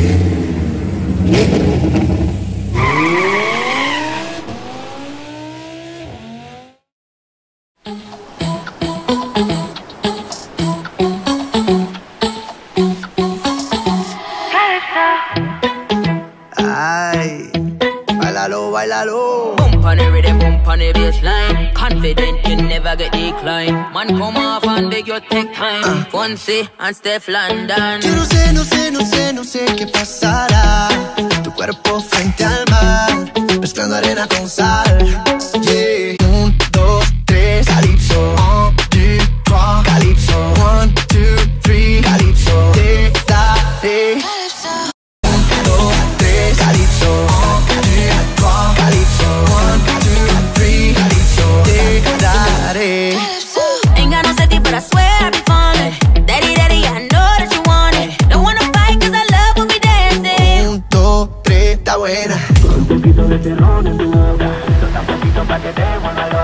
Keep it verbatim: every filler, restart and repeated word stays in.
Ay, bailalo, bailalo. Bump on the rhythm, bump on the bassline. Confident you never get decline. Man come off and beg you take time. uh. Fonse and Steph London. Yo no sé, no sé, no sé, no sé qué pasará. Tu cuerpo frente al mar, mezclando arena con sal. Yeah. Un, dos, tres, calypso. Un, two, trois, calypso. One, two, three, calypso. Te daré. Ain't got no safety, but I swear I be falling. Daddy, daddy, I know that you want it. Don't wanna fight, cause I love when we dancing. Un, dos, tres, está buena. Con un poquito de terror en tu boca. Esto está poquito pa' que te vuelva